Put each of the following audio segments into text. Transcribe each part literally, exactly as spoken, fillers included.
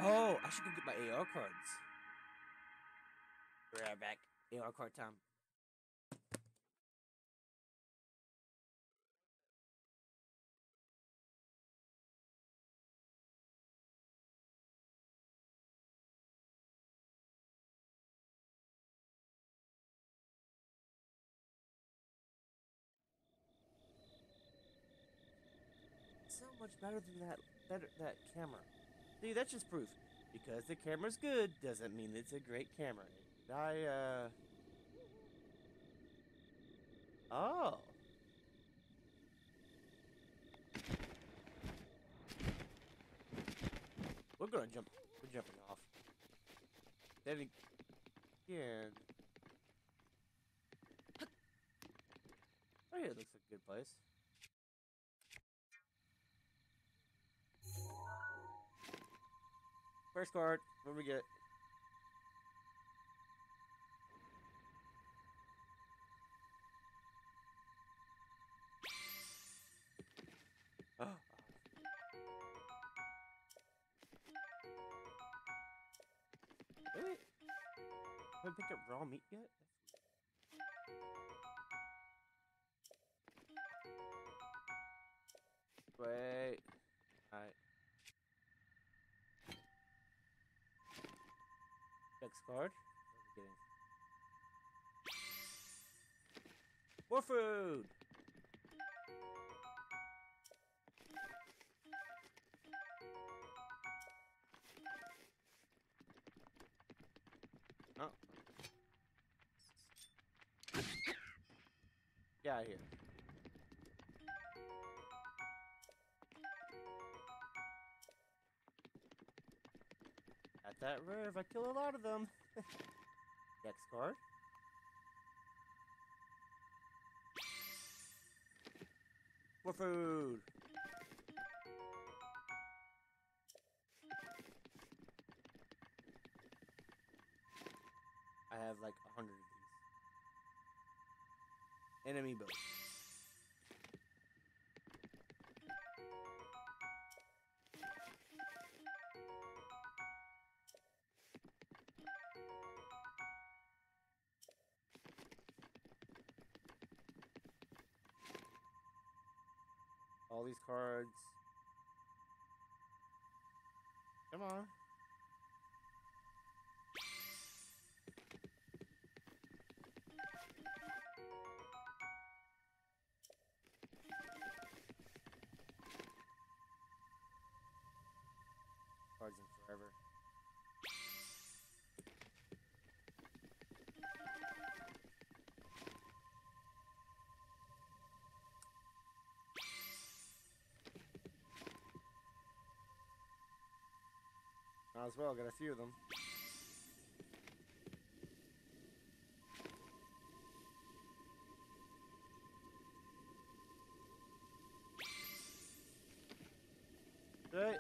Oh, I should go get my A R cards. Be right back. A R card time. So much better than that better that camera. See, that's just proof. Because the camera's good doesn't mean it's a great camera. I uh oh. We're gonna jump we're jumping off. Then again. Oh, here looks like a good place. First card, what do we get? Oh, really? Haven't picked up raw meat yet? Wait. Alright. Next card. What are we getting? More food! Oh. Get out of here. At that rev, I kill a lot of them. Next card. More food. I have like a hundred of these. Enemy boat. All these cards. Come on. Cards in forever. Might as well get a few of them. Right.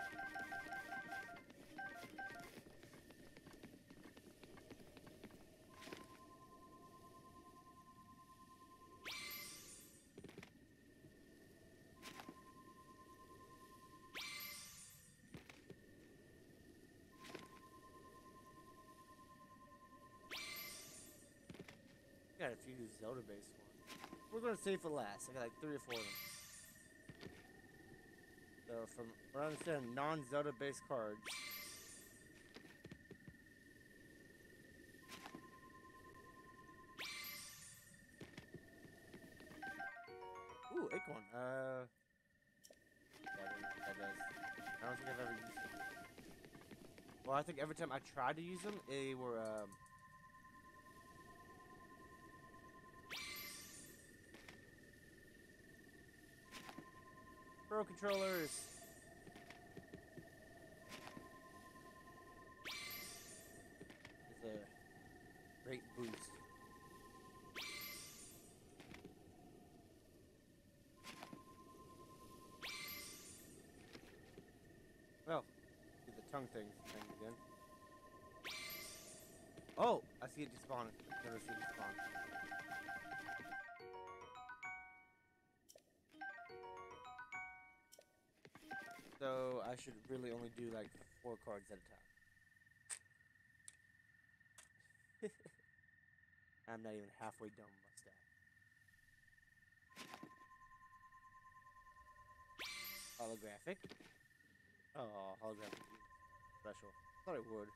Got a few Zelda based ones. We're gonna save for last. I got like three or four of them. So from what I understand, non Zelda based cards. Ooh, acorn. Uh that, that does. I don't think I've ever used them. Well, I think every time I tried to use them, they were um Pro controllers. It's a great boost. Well, do the tongue thing thing again. Oh, I see it despawn. Never see it despawn. So I should really only do like four cards at a time. I'm not even halfway done with my stack. Holographic. Oh, holographic. Special. Thought it would.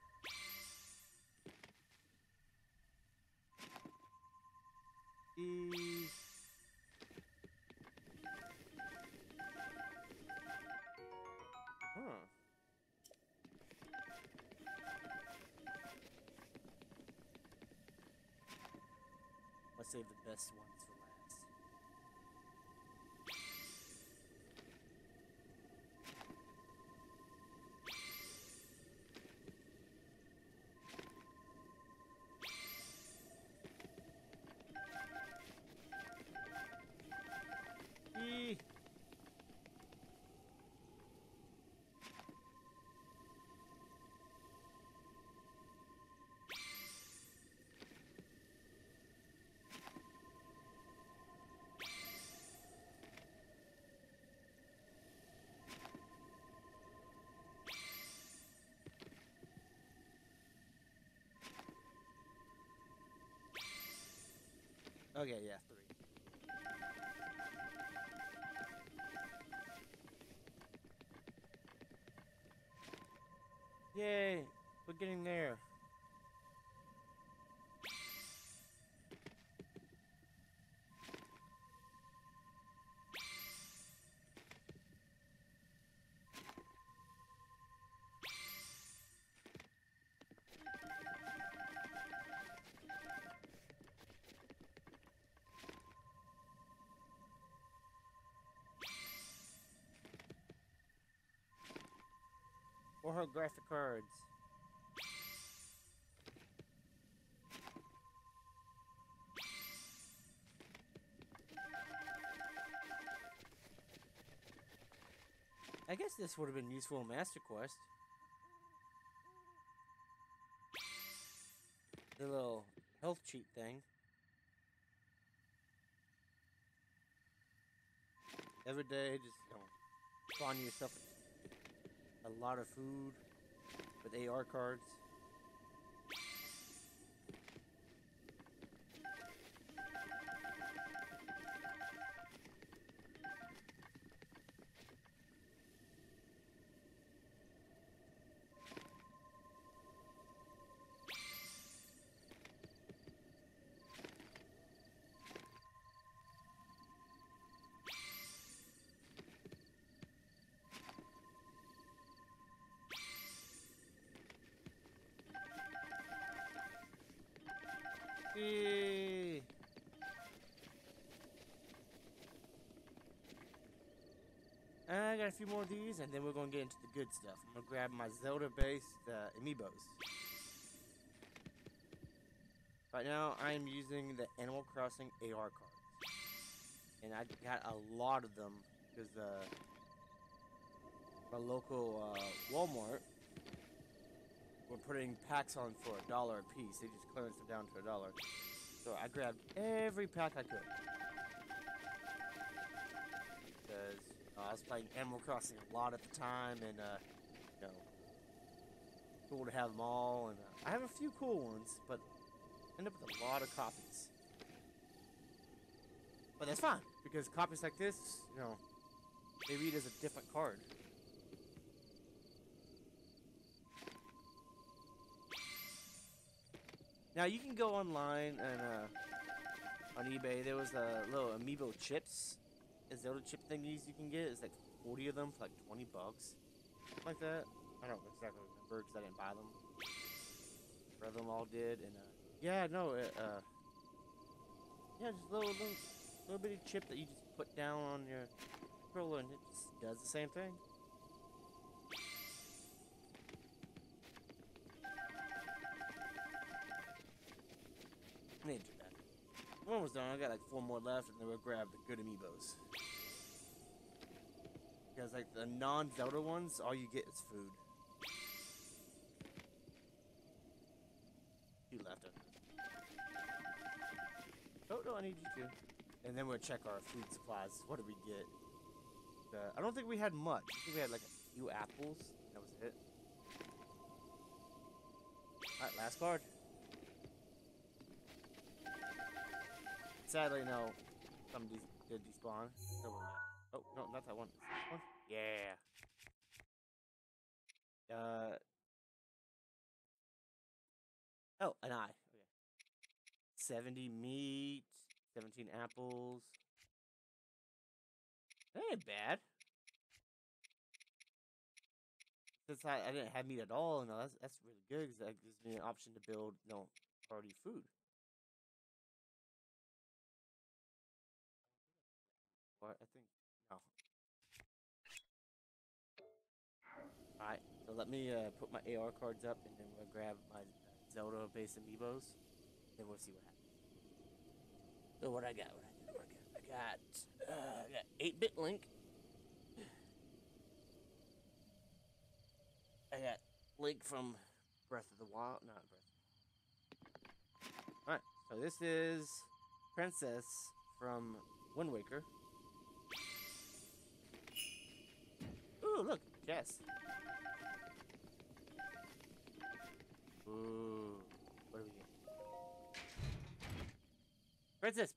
E. Huh. Let's save the best ones for last. E. Okay, yeah, three. Yay! We're getting there. Or her graphic cards. I guess this would have been useful in Master Quest. The little health cheat thing. Every day, just you know, spawn yourself a lot of food with A R cards. Yay! I got a few more of these, and then we're gonna get into the good stuff. I'm gonna grab my Zelda-based uh, amiibos. Right now, I am using the Animal Crossing A R cards, and I got a lot of them because uh, my local uh, Walmart were putting packs on for a dollar a piece. They just clearanced them down to a dollar. So I grabbed every pack I could. Because uh, I was playing Animal Crossing a lot at the time, and, uh, you know, cool to have them all. And uh, I have a few cool ones, but end up with a lot of copies. But that's fine, because copies like this, you know, they read as a different card. Now you can go online and uh, on eBay. There was a uh, little amiibo chips, a Zelda chip thingies you can get. It's like forty of them for like twenty bucks, something like that. I don't exactly remember because I didn't buy them. Brother them all did, and uh, yeah, no, it, uh, yeah, just a little, little, little bitty chip that you just put down on your controller, and it just does the same thing. I need to do that. One was done. I got like four more left, and then we'll grab the good amiibos. Because like the non-Zelda ones, all you get is food. You left it. Oh no, I need you to. And then we'll check our food supplies. What did we get? Uh, I don't think we had much. I think we had like a few apples. That was it. Alright, last card. Sadly, no. Some de did despawn. So we're good. Oh, no, not that one. This one? Yeah. Uh. Oh, an eye. Okay. seventy meat. seventeen apples. That ain't bad. Since I, I didn't have meat at all, no, that's that's really good because that gives me an option to build, you know, already food. What I think, no. All right, so let me uh, put my A R cards up, and then we'll grab my uh, Zelda base amiibos, and we'll see what happens. So what I got? What I got? What I got? I got, uh, I got eight bit Link. I got Link from Breath of the Wild, not Breath. All right, so this is Princess from Wind Waker. Ooh, look, chess. Ooh, what do we get? Princess.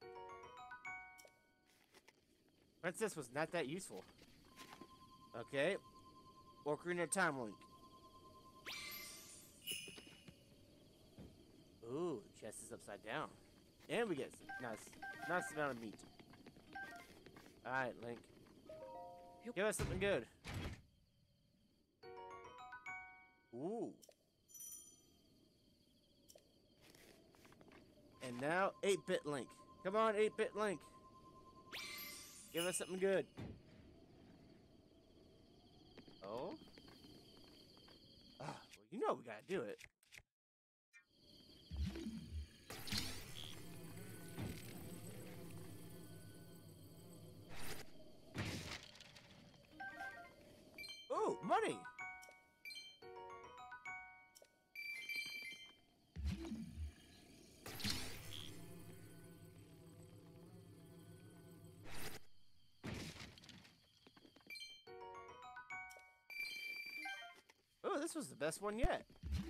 Princess was not that useful. Okay, Ocarina of Time Link. Ooh, the chest is upside down. And we get some nice, nice amount of meat. Alright, Link. Give us something good. Ooh. And now, eight bit Link. Come on, eight bit Link. Give us something good. Oh? Ah, well, you know we gotta do it. Ooh, money! Oh, this was the best one yet.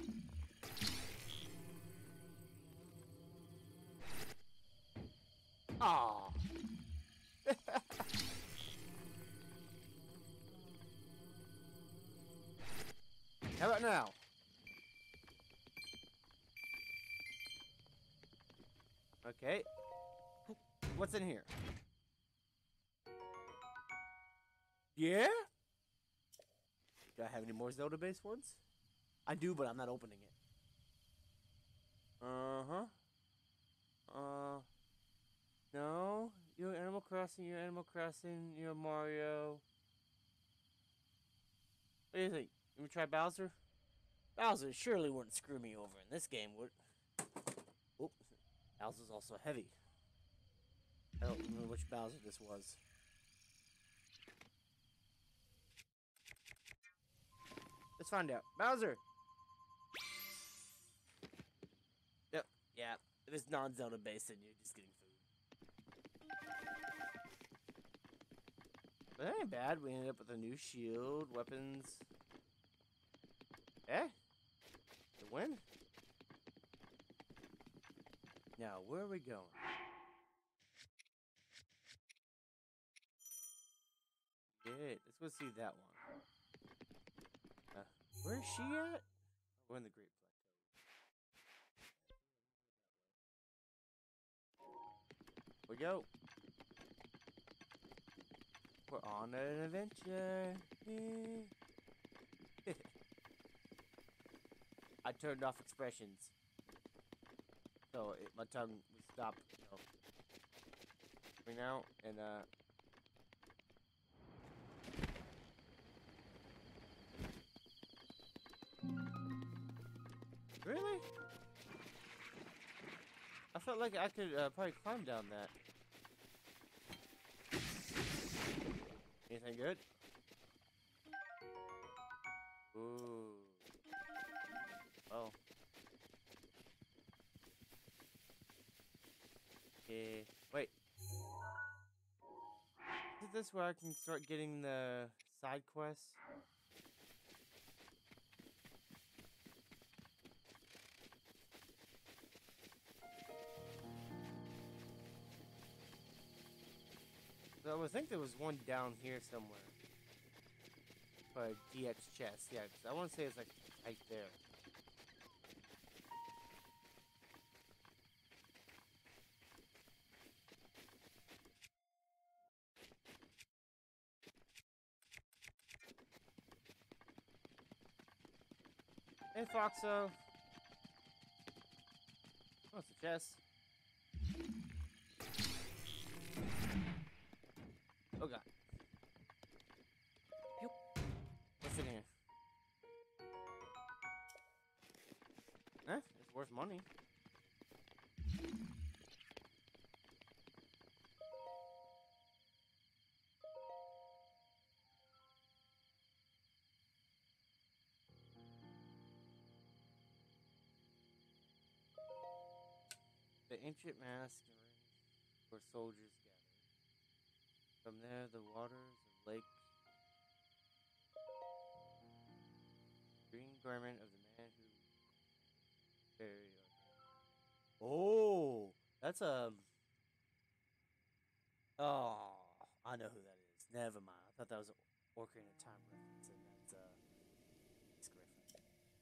Aw. How about now? Okay. What's in here? Yeah? Do I have any more Zelda-based ones? I do, but I'm not opening it. Uh-huh. Uh... No? You're Animal Crossing, you're Animal Crossing, you're Mario. What do you think? Let me try Bowser? Bowser surely wouldn't screw me over in this game, would... Oh, Bowser's also heavy. I don't remember which Bowser this was. Let's find out. Bowser! Yep, yeah. If it's non-Zelda based, then you're just getting food. But that ain't bad. We ended up with a new shield, weapons. Eh? The win? Now, where are we going? Yeah, let's go see that one. Uh, where is she at? We're in the Great Plateau. We go. We're on an adventure. I turned off expressions, so it, my tongue would stop, you know, right now, and uh. Really? I felt like I could uh, probably climb down that. Anything good? Ooh. Oh. Yeah. Wait. Is this where I can start getting the side quests? So I would think there was one down here somewhere. But D X chest, yeah, 'cause I want to say it's like right there. Hey, Foxo. Oh, it's a chest. Oh god. What's in here? Eh, it's worth money. The ancient mask and rings where soldiers gathered. From there, the waters of Lake Green garment of the man who buried. Oh, that's a. Oh, I know who that is. Never mind. I thought that was an Ocarina of Time reference, and that's uh, it's Griffin.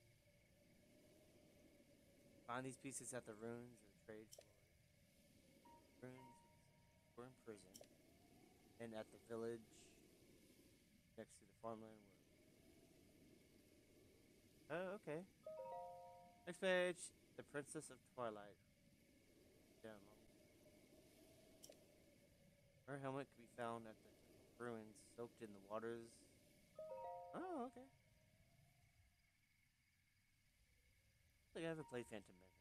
Find these pieces at the ruins or trade for ruins were in prison, and at the village next to the farmland. Were... Oh, okay. Next page, the Princess of Twilight. Down. Her helmet can be found at the ruins, soaked in the waters. Oh, okay. I think I haven't played Phantom Menace.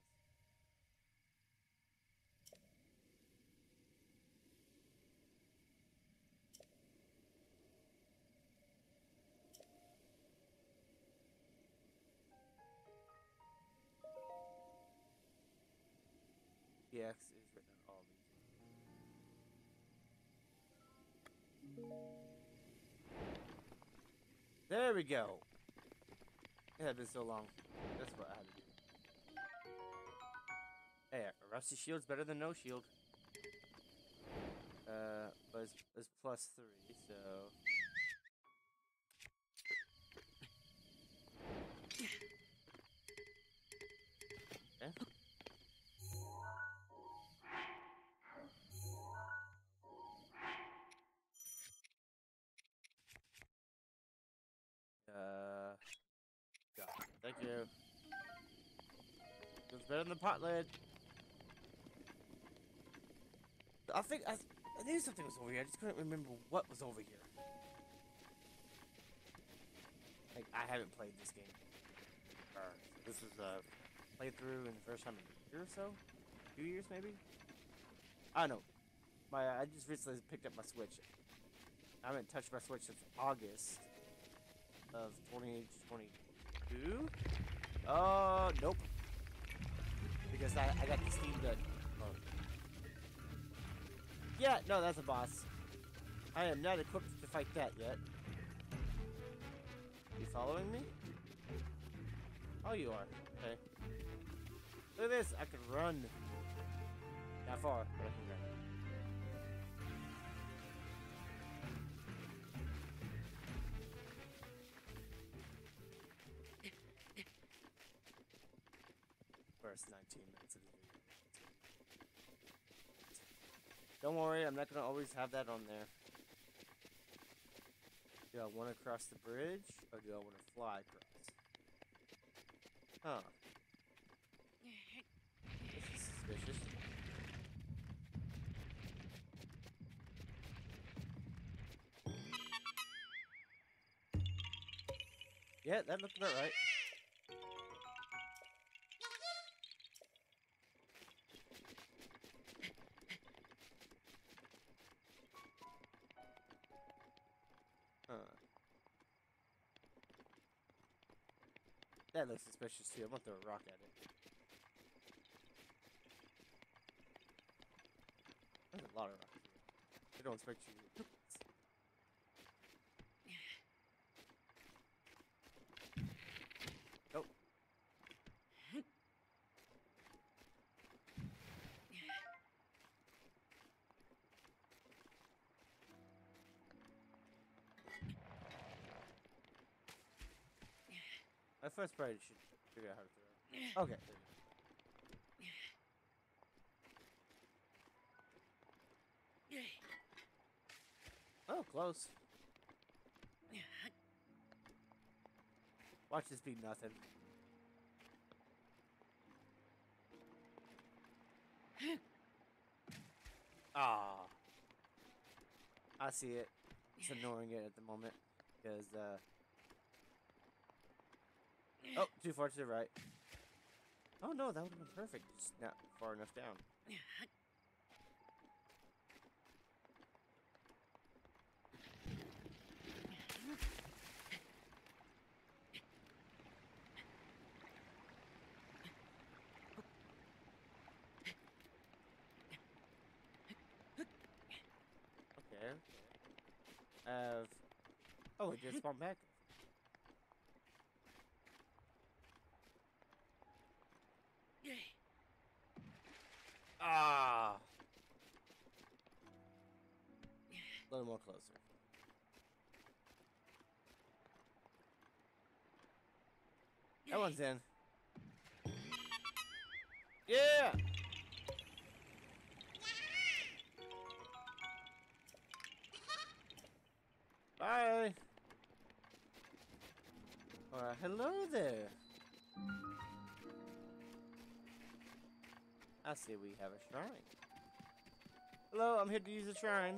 P X is written on all these. There we go. It had been so long. That's what I had to do. Hey, a rusty shield's better than no shield. Uh, but it's, it's plus three, so. Okay. Uh, yeah. Thank you. It's better than the pot lid. I think I, I knew something was over here. I just couldn't remember what was over here. Like I haven't played this game. Uh, this is a playthrough in the first time in a year or so, two years maybe. I don't know. My I just recently picked up my Switch. I haven't touched my Switch since August of twenty twenty-two. Oh, nope. Because I, I got the Steam Deck. Oh. Yeah, no, that's a boss. I am not equipped to fight that yet. You following me? Oh, you are. Okay. Look at this. I can run. Not far, but I can run. First nineteen minutes of the video. Don't worry, I'm not gonna always have that on there. Do I want to cross the bridge, or do I want to fly across? Huh. This is suspicious. Yeah, that looked about right. Huh. That looks suspicious too. I'm gonna throw a rock at it. There's a lot of rocks here. I don't expect you. Nope. I first probably should figure out how to throw. Okay. There we go. Oh, close. Watch this be nothing. Ah. I see it. It's ignoring it at the moment. Because, uh... oh, too far to the right. Oh, no, that would have been perfect. Just not far enough down. Okay. Uh... Oh, it just spawned back. Ah! A little more closer. That one's in. Yeah! Bye! Uh, hello there. I see we have a shrine. Hello, I'm here to use the shrine.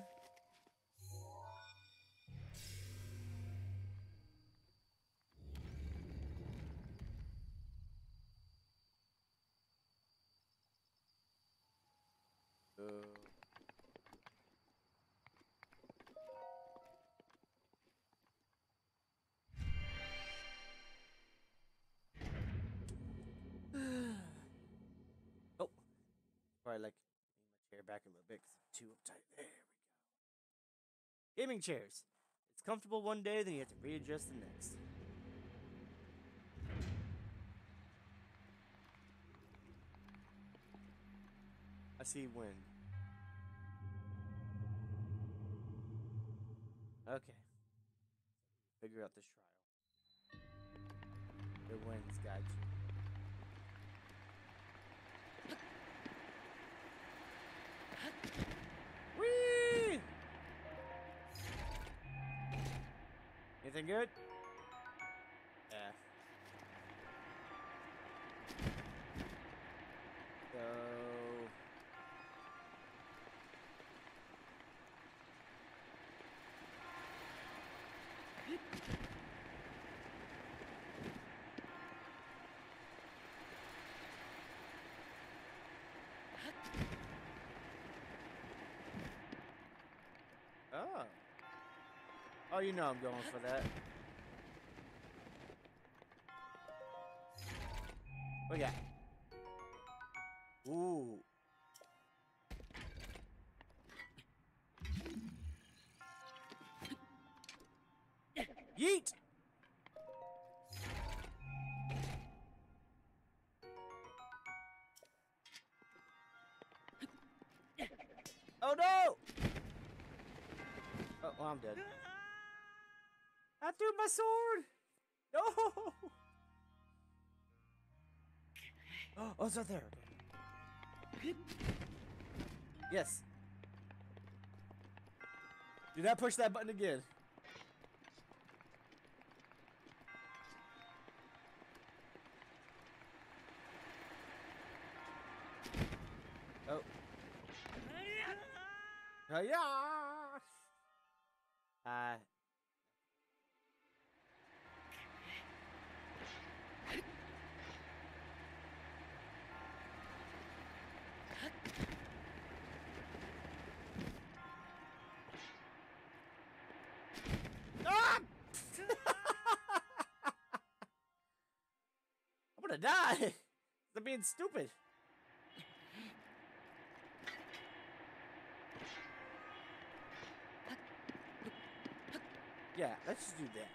Uh. Oh, probably like lean my chair back a little bit because I'm too uptight. There we go. Gaming chairs. It's comfortable one day, then you have to readjust the next. I see wind. Okay. Figure out this trial. The wind's got you. Whee! Anything good? Yeah. So... Oh. Oh, you know I'm going for that. What you got? Ooh. Yeet! Oh no! Oh, well, I'm dead. I threw my sword! No! Oh, it's right there. Yes. Do not push that button again. Oh. Uh, yeah. Uh. Ah! I'm gonna die. They're being stupid. Yeah, let's just do that.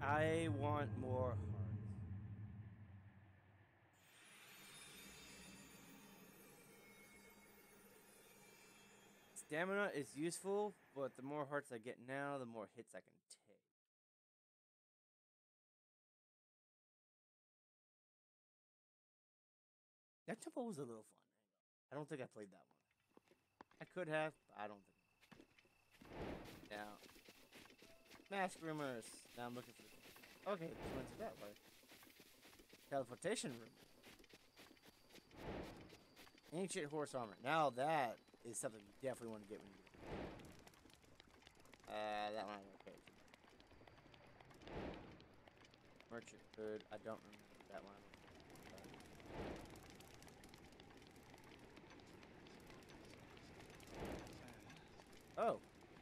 I want more hearts. Stamina is useful, but the more hearts I get now, the more hits I can take. That temple was a little fun. I don't think I played that one. I could have, but I don't think. Now, mask rumors. Now I'm looking for the. Okay, just went to that way. Teleportation room. Ancient horse armor. Now that is something you definitely want to get when you. Uh, that one I don't pay. Merchant hood. I don't remember that one. Oh.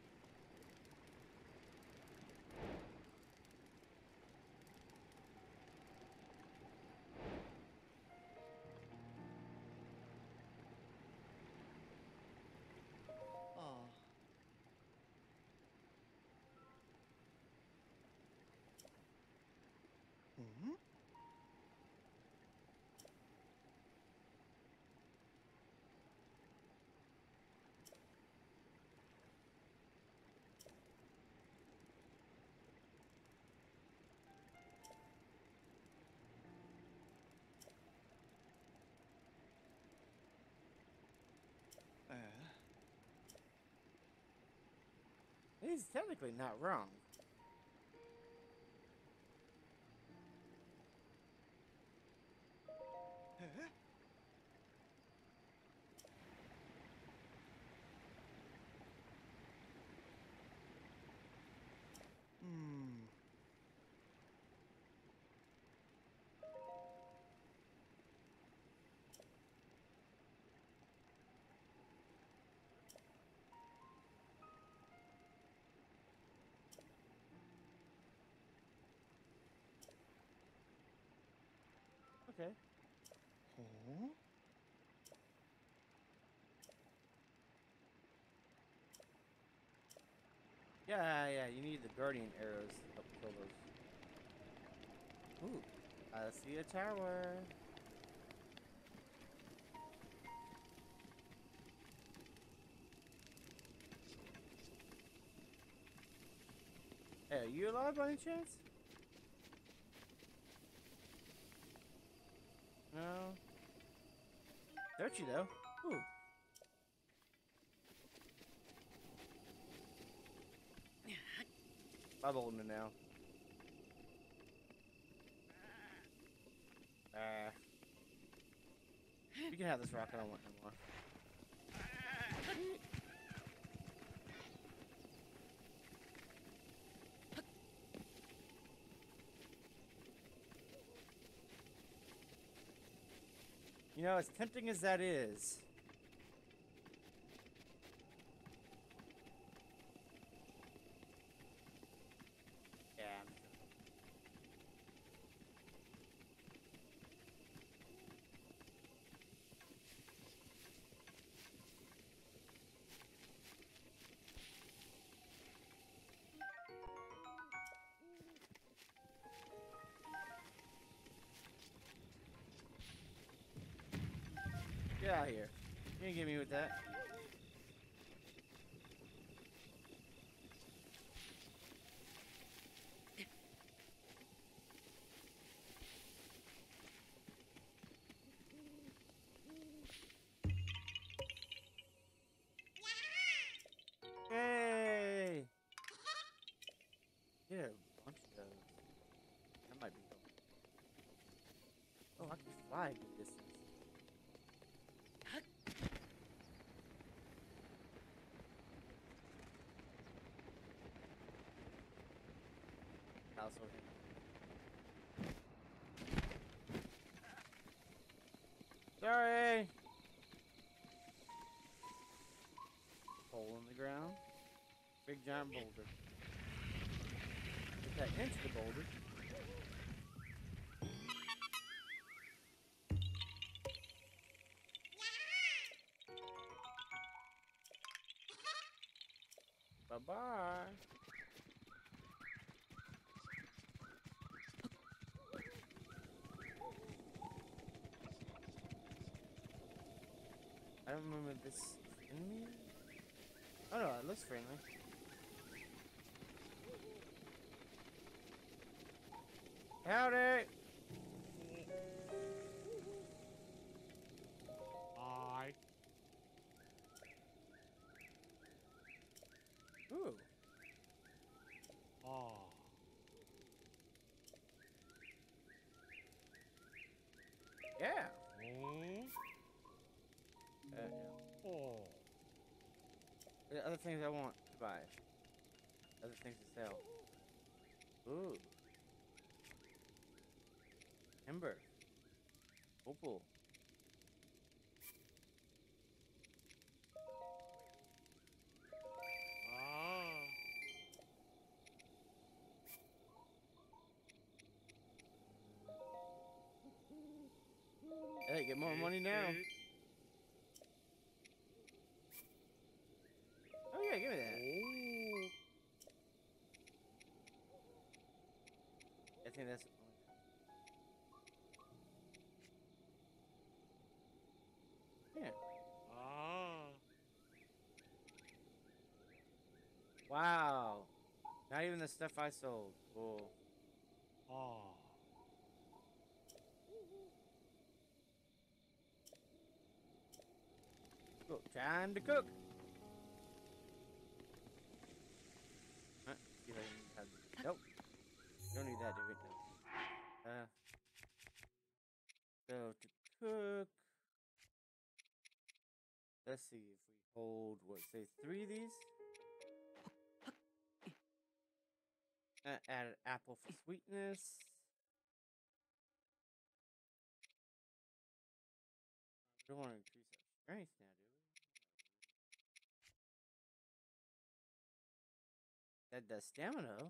Oh. Hmm? Uh. He's technically not wrong. Huh? Hmm. Okay. Oh. Yeah, yeah, you need the guardian arrows to help kill those. Ooh. I see a tower. Hey, are you alive by any chance? No. Don't you though? Ooh. I'm holding it now. Ah. You can have this rock. I don't want no more. You know, as tempting as that is. Yeah. Get out of here. You ain't get me with that. Yay! Get a bunch of those. That might be helpful. Oh, I can fly a good distance. Household. Sorry! Hole in the ground. Big giant boulder. Get that into the boulder. Bye-bye. I don't remember this. Friendly? Oh no, it looks friendly. Howdy! Hi. Ooh. Ah. Yeah. Hmm? Uh, yeah. Oh. There are other things I want to buy. Other things to sell. Ooh. Ember. Opal. Ah. Hey, get more money now. Eh, Oh yeah, give me that. Oh. I think that's. Yeah. Ah. Wow. Not even the stuff I sold. Cool. Ah. Cool. Time to cook. Huh? See if I can have this. Nope. Don't need that, do we? No. Uh. So to cook. Let's see if we hold what say three of these. Uh, add an apple for sweetness. We don't want to increase our strength now, do we? That does stamina.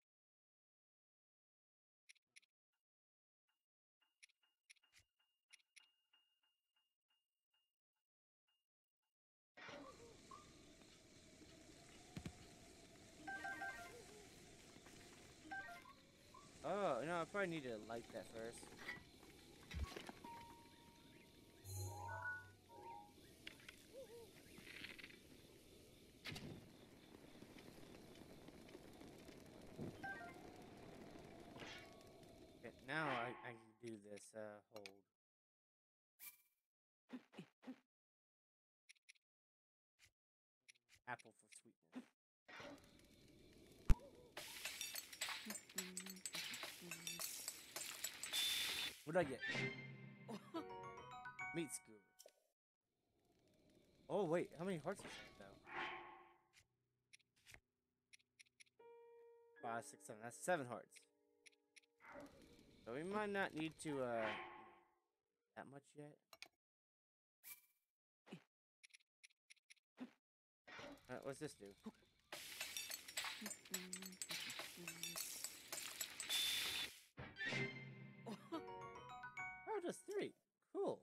Oh, no, I probably need to light that first. Okay, now I, I can do this, uh, hold. Apple for sweetness. What'd I get? Meat skewer. Oh, wait, how many hearts is that, though? Five, six, seven. That's seven hearts. So we might not need to, uh, you know, that much yet. Uh, what's this do? Oh, just three. Cool.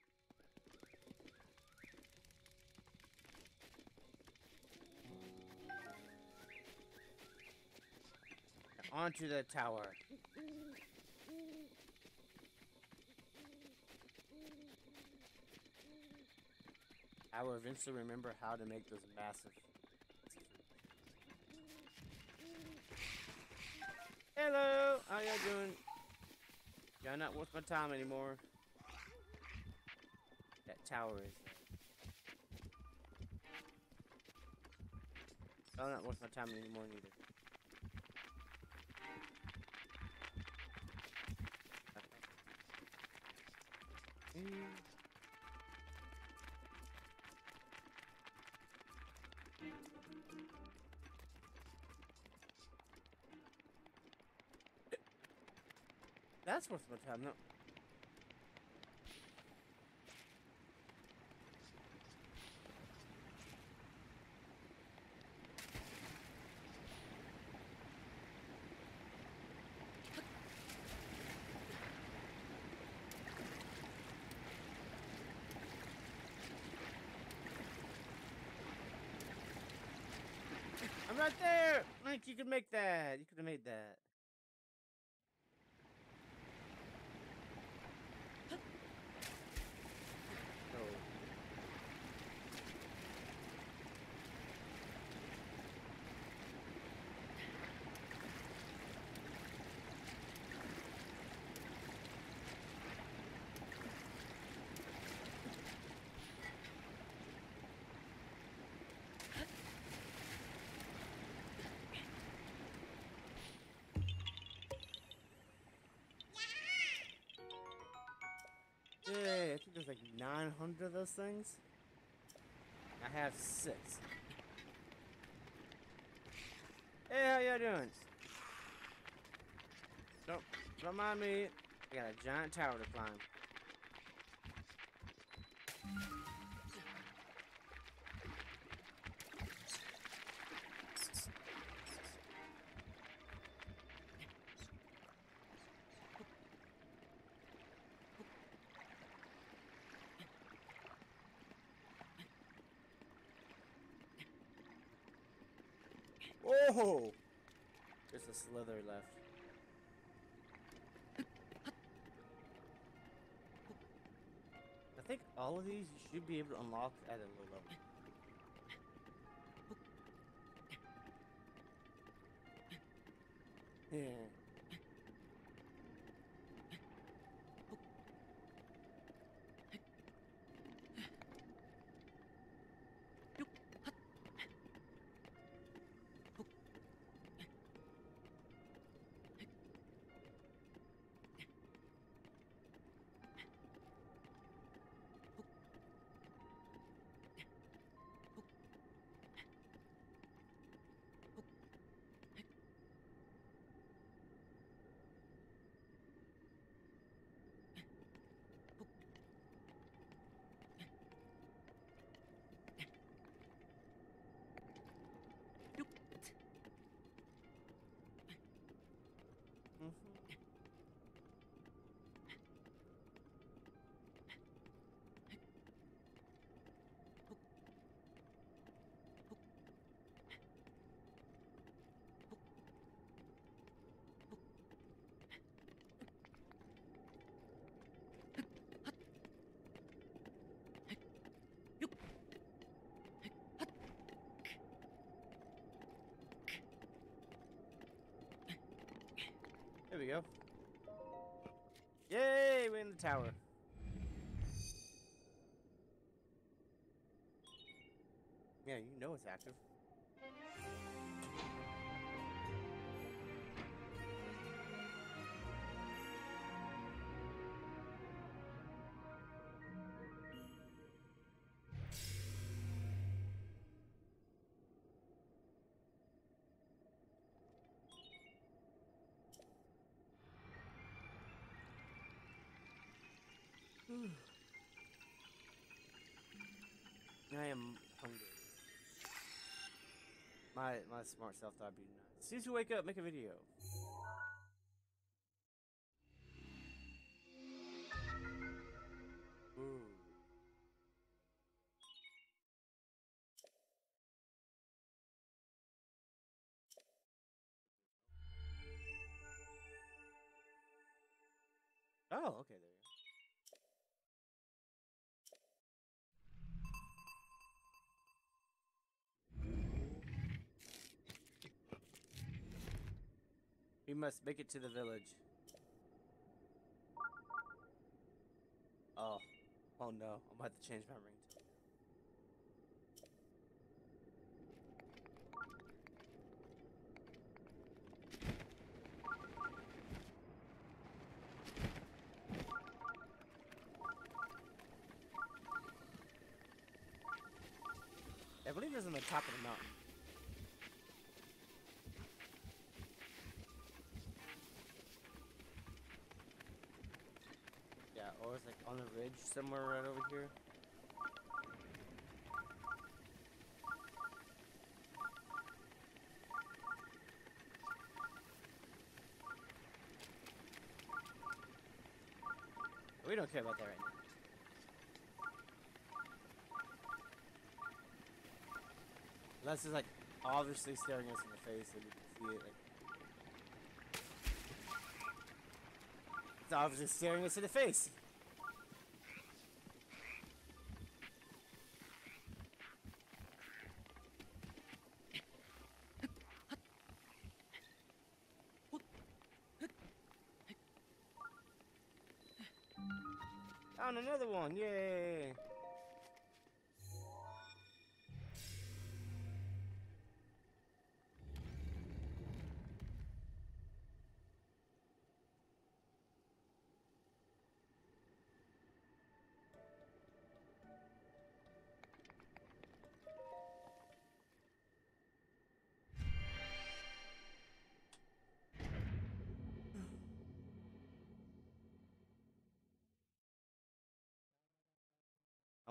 Now onto the tower. I will eventually remember how to make those massive. Hello, how y'all doing? Y'all not worth my time anymore. That tower is. Uh, y'all not worth my time anymore neither. Mm. That's worth my time, no. I'm right there! Link, you could make that. You could have made that. So. there's like nine hundred of those things. I have six. Hey, how y'all doing? Don't, don't mind me. I got a giant tower to climb. Oh! There's a slither left. I think all of these you should be able to unlock at a low level. Yeah. There we go. Yay, we're in the tower. Yeah, you know it's active. I am hungry. My my smart self thought I'd be nice. As soon as you wake up, make a video. Ooh. Oh, okay, there you go. We must make it to the village. Oh. Oh no. I'm about to change my ringtone. I believe it's on the top of the mountain. Yeah, or it's like on a ridge somewhere right over here. We don't care about that right now. Unless it's like obviously staring us in the face and we can see it. Like, it's obviously staring us in the face. Found another one, yay!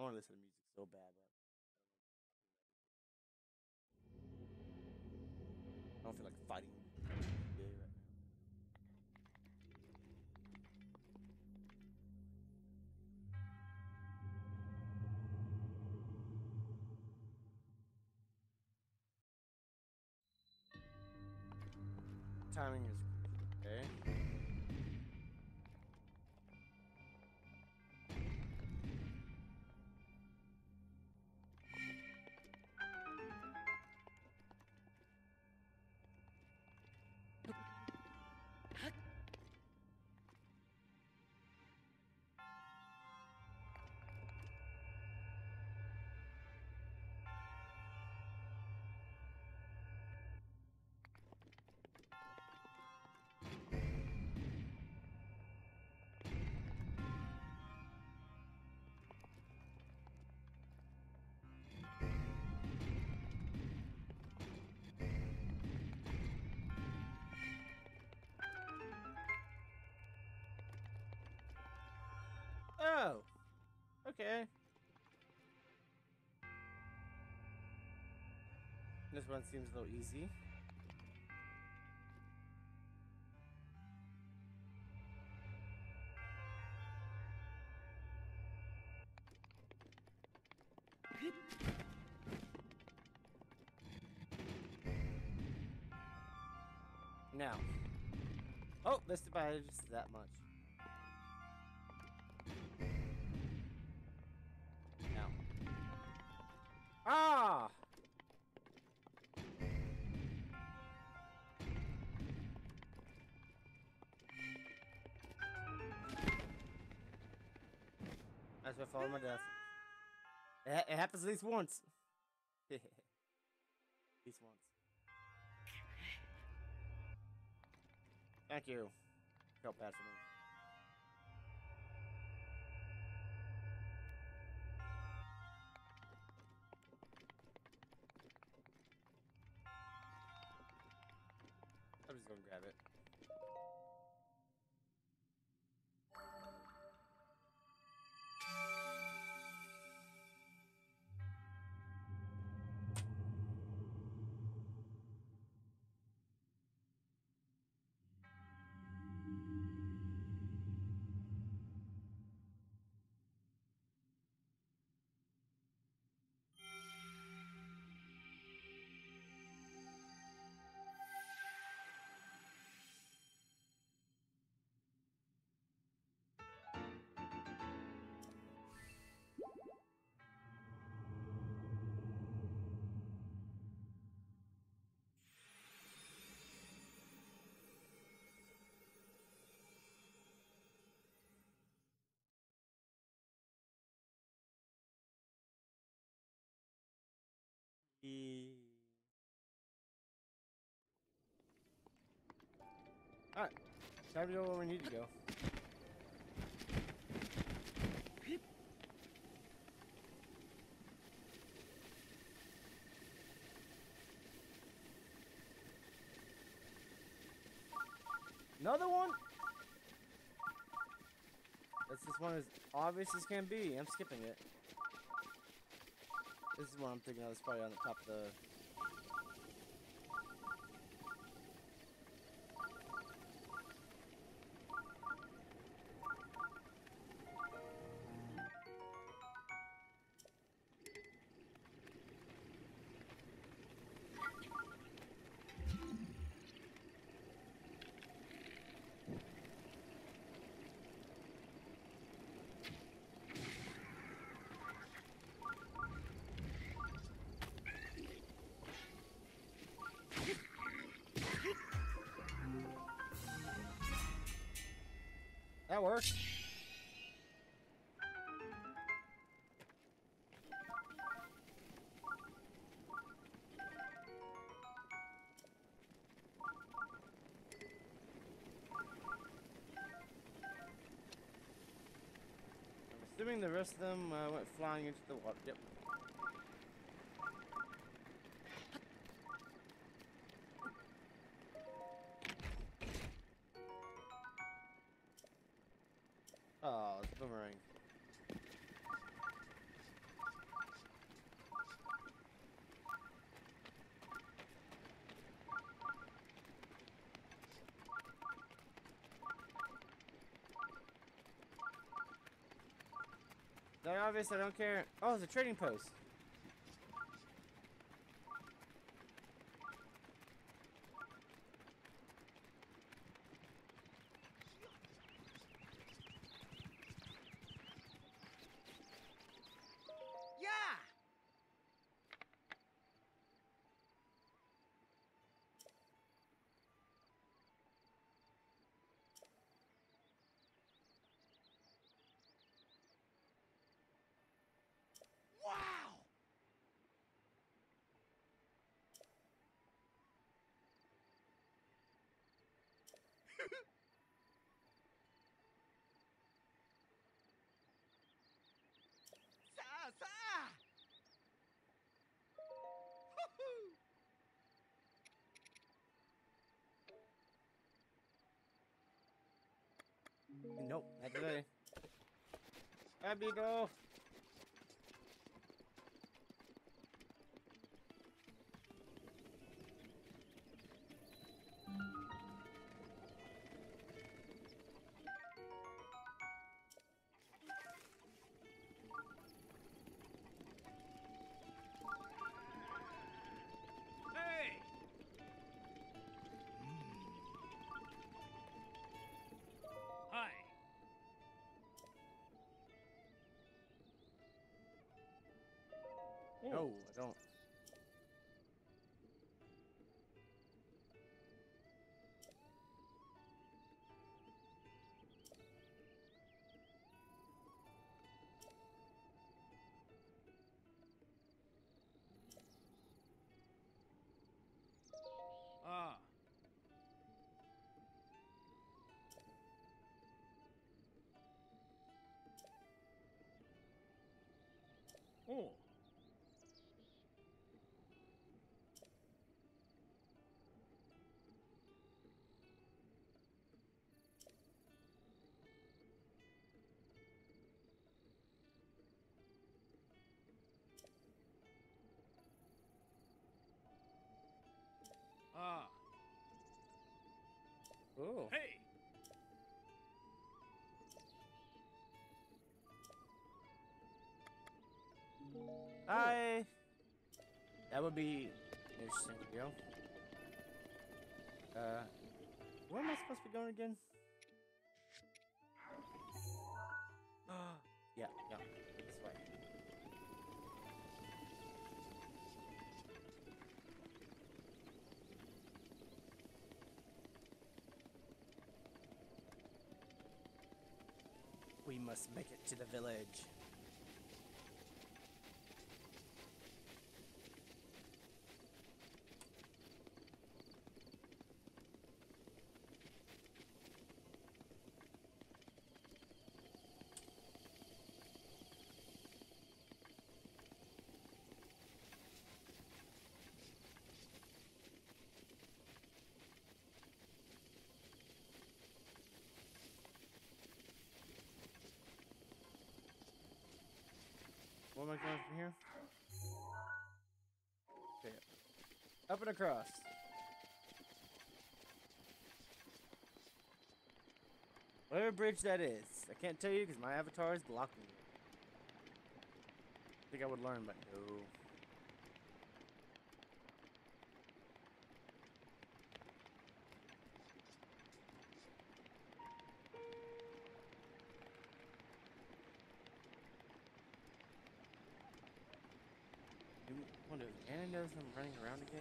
want to listen to music so bad, but I don't feel like fighting today right now. Timing is okay. Oh, okay. This one seems a little easy. Now. Oh, missed it by just that much. Now. Ah! That's what followed my death. It, ha it happens at least once. At least once. Thank you. Felt bad for me. I'm just gonna grab it. Alright, time to go where we need to go. Another one? This this one as obvious as can be. I'm skipping it. This is what I'm thinking of. It's probably on the top of the... That works. I'm assuming the rest of them uh, went flying into the water. Yep. Oh, it's a boomerang. that obvious? I don't care. Oh, it's a trading post. Yeah! Wow! Sa sa! Woohoo! Nope, not today. Abby, no. Hey! Hi. No, I don't. Ah. Oh. Ah. Oh. Hey! Hi. That would be interesting to go. Uh, where am I supposed to be going again? yeah, yeah, this way. We must make it to the village. What am I going from here? Okay. Up and across. Whatever bridge that is. I can't tell you because my avatar is blocking it. I think I would learn, but no. I wonder if Anna knows I'm running around again?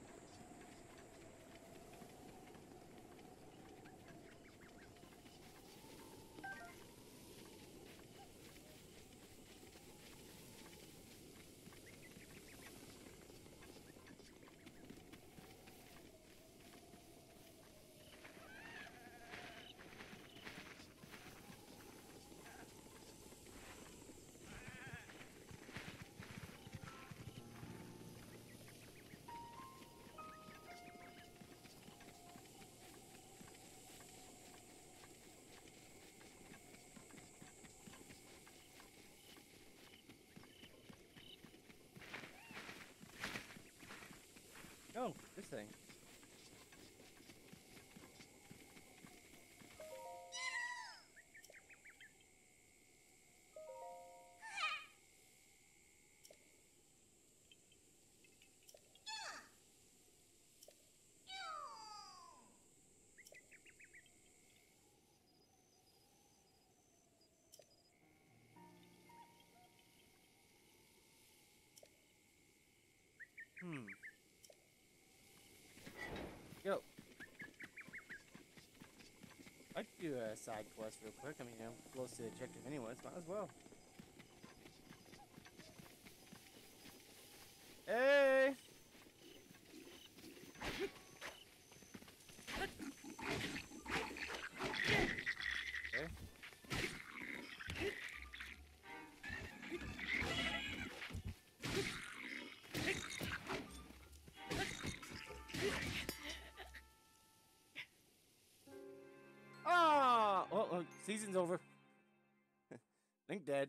Oh, this thing. do a side quest real quick. I mean, I'm close to the objective anyways. Might as well. Hey! Okay. Ah! Well, uh, season's over. Link dead.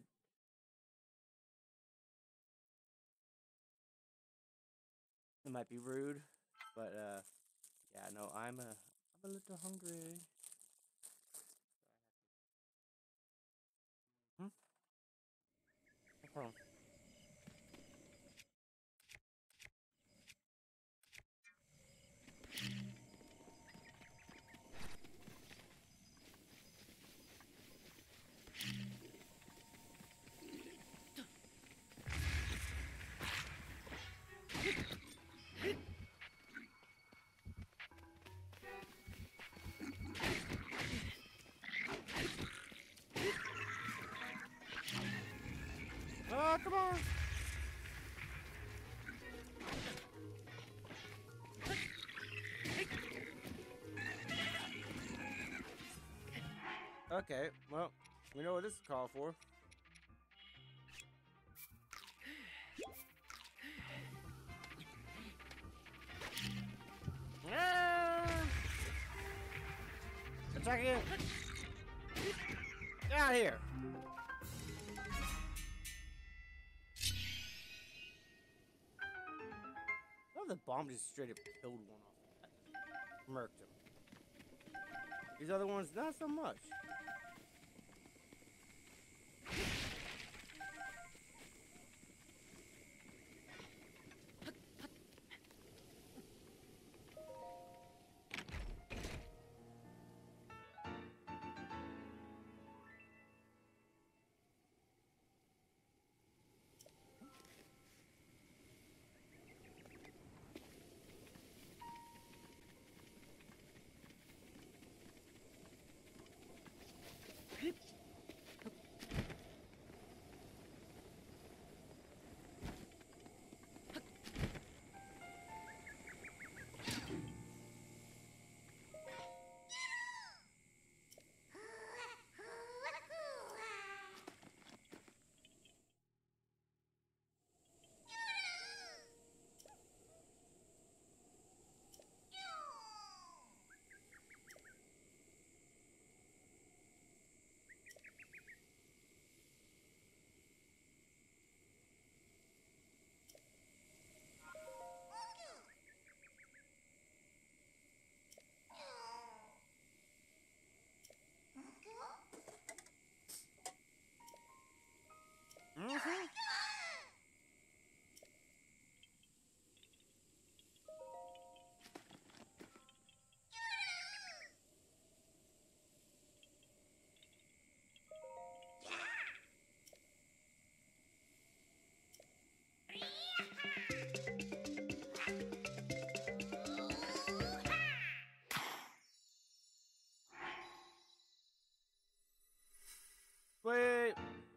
It might be rude, but uh, yeah, no, I'm a, I'm a little hungry. Hmm? No problem. Ah, come on! Okay, well, we know what this is called for. Ah! Attack it! Get out of here! Oh, the bomb just straight up killed one off that. Murked him. These other ones, not so much. Mm-hmm. Wait.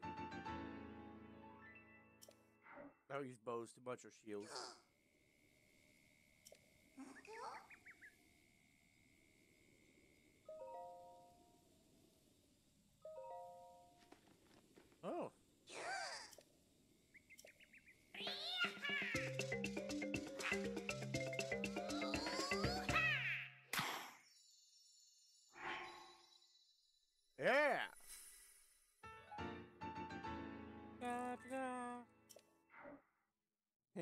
I don't use bows too much or shields. Oh. Yeah. Da, da, da.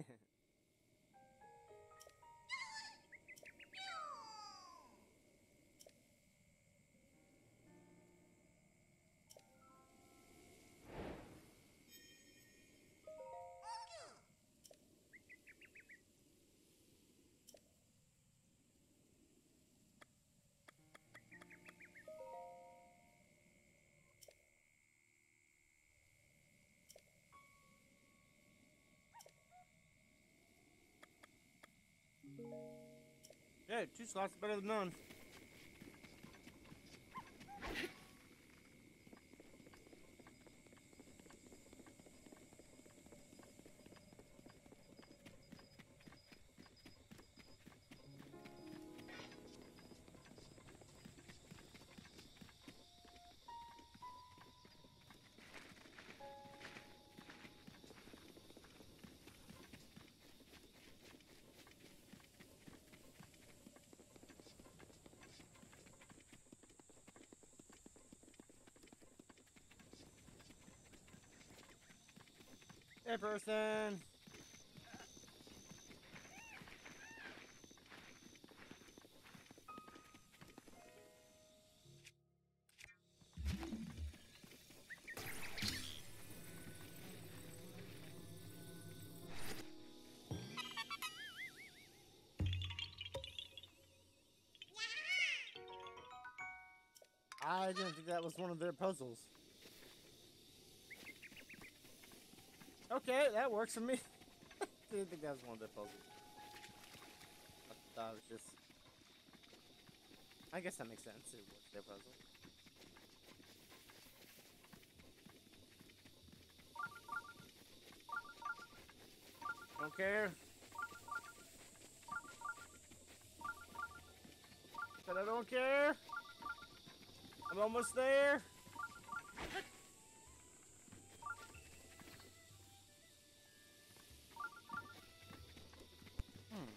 Yeah, two slots better than none. Hey, person. I didn't think that was one of their puzzles. Okay, that works for me. Didn't think that was one of their puzzles. I thought it was just... I guess that makes sense. It was their puzzle. Don't care. But I don't care. I'm almost there. Hmm.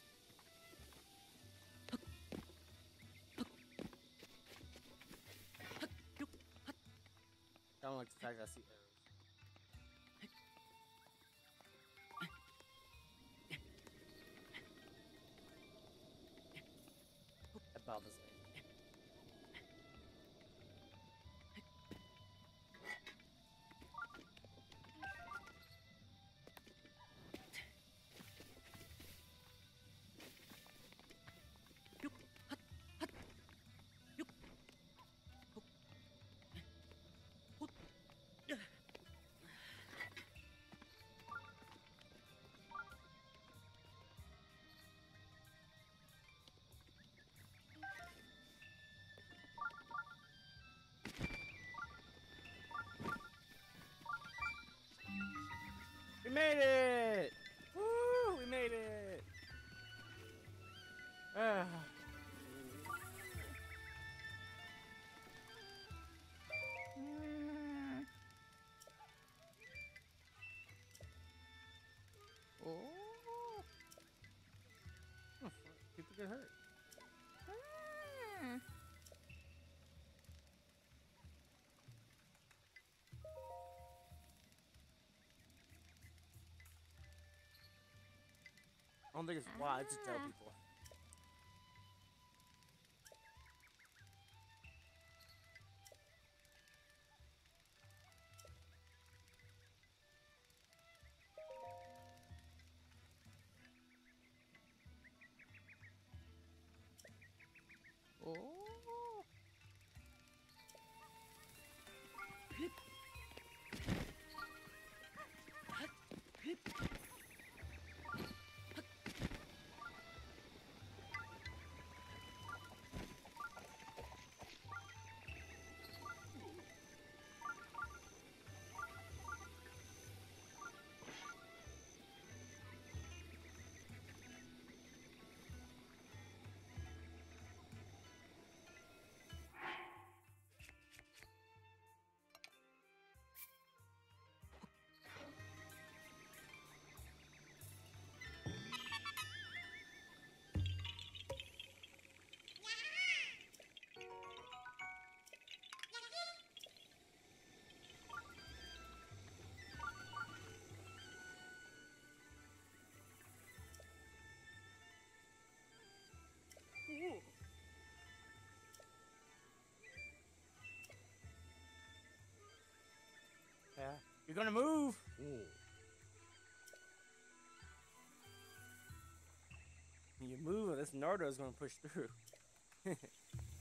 I don't like the fact I see arrows. That bothers me. We made it! Woo! We made it! Ah. Oh. Oh, people get hurt. I don't think it's wise to tell people. Oh. Yeah. You're gonna move! You move, or this Nardo's gonna push through.